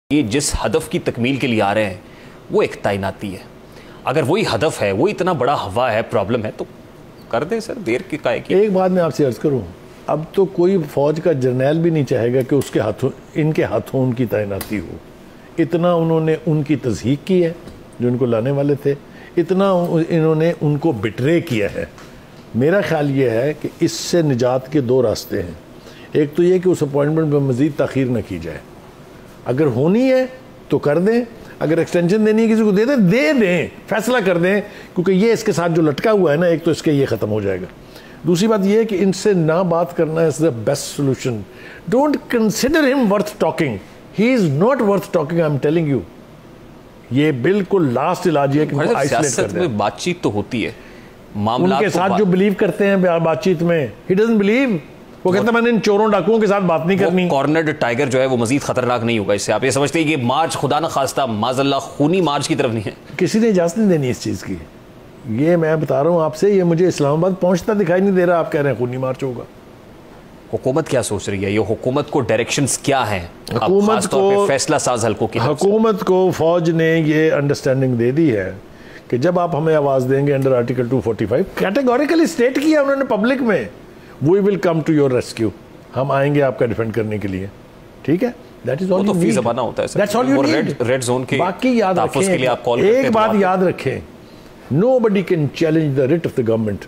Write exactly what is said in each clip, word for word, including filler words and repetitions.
ये जिस हदफ की तकमील के लिए आ रहे हैं वो एक तैनाती है। अगर वही हदफ है, वो इतना बड़ा हवा है, प्रॉब्लम है, तो कर दें सर, देर की काहे की। एक बात मैं आपसे अर्ज करूं, अब तो कोई फौज का जर्नैल भी नहीं चाहेगा कि उसके हाथों इनके हाथों उनकी तैनाती हो। इतना उन्होंने उनकी तस्दीक की है जो उनको लाने वाले थे, इतना इन्होंने उनको बिट्रे किया है। मेरा ख्याल ये है कि इससे निजात के दो रास्ते हैं। एक तो ये कि उस अपॉइंटमेंट में मज़ीद ताख़ीर न की जाए, अगर होनी है तो कर दें, अगर एक्सटेंशन देनी है किसी को दे दें दे दें फैसला कर दें, क्योंकि ये इसके साथ जो लटका हुआ है ना, एक तो इसके ये ख़त्म हो जाएगा। दूसरी बात ये है कि इनसे ना बात करना is the best solution. Don't consider him worth talking, he is not worth talking, I am telling you. ये बिल्कुल लास्ट इलाज है कि आइसोलेट कर दें। बातचीत तो होती है, मामला उनके साथ जो बिलीव करते हैं बातचीत में, ही डजंट बिलीव। वो कहता है मैंने इन चोरों डाकुओं के साथ बात नहीं करनी। कॉर्नर्ड टाइगर जो है वो मजीद खतरनाक नहीं होगा इससे। आप ये समझते हैं कि मार्च खुदा न खास्ता माज़अल्लाह खूनी मार्च की तरफ नहीं है, किसी ने इजाजत नहीं देनी इस चीज़ की। ये मैं बता रहा हूँ आपसे, ये मुझे इस्लामाबाद पहुंचता दिखाई नहीं दे रहा। आप कह रहे हैं खूनी मार्च होगा। हुकूमत क्या सोच रही है? ये हुकूमत को डायरेक्शंस क्या हैं? हुकूमत को फैसला साज हल्कों की हुकूमत को फौज ने ये अंडरस्टैंडिंग दे दी है कि जब आप हमें आवाज़ देंगे under article two forty five, categorically state किया उन्होंने पब्लिक में, we will come to your rescue, हम आएंगे आपका डिफेंड करने के लिए। ठीक है, that is all you need. ज़बाना होता है sir, that's all you need. Red zone के बाकी याद रखें, के लिए आप कॉल एक बात याद रखें, nobody can challenge the writ of the government.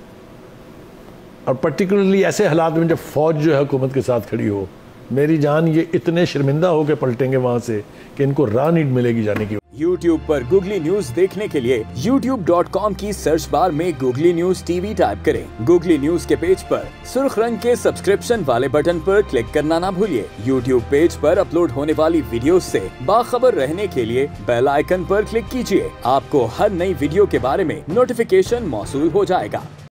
और पर्टिकुलरली ऐसे हालात में जब फौज जो है हुकूमत के साथ खड़ी हो, मेरी जान ये इतने शर्मिंदा होकर पलटेंगे वहां से कि इनको राह नहीं मिलेगी जाने की। यूट्यूब पर गूगली न्यूज देखने के लिए यूट्यूब डॉट कॉम की सर्च बार में गूगली न्यूज टीवी टाइप करें। गूगली न्यूज के पेज पर सुर्ख रंग के सब्सक्रिप्शन वाले बटन पर क्लिक करना ना भूलिए। यूट्यूब पेज पर अपलोड होने वाली वीडियोस से बाखबर रहने के लिए बेल आइकन पर क्लिक कीजिए। आपको हर नई वीडियो के बारे में नोटिफिकेशन मौसूल हो जाएगा।